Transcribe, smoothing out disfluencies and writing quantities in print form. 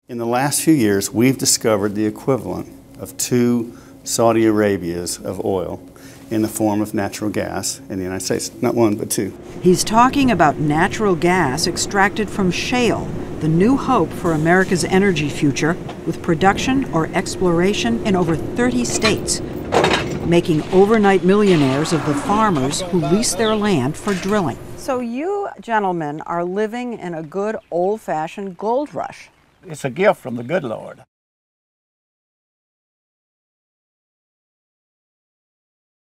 In the last few years, we've discovered the equivalent of 2 Saudi Arabias of oil in the form of natural gas in the United States. Not 1, but 2. He's talking about natural gas extracted from shale, the new hope for America's energy future, with production or exploration in over 30 states, making overnight millionaires of the farmers who lease their land for drilling. So you gentlemen are living in a good old-fashioned gold rush. It's a gift from the good Lord.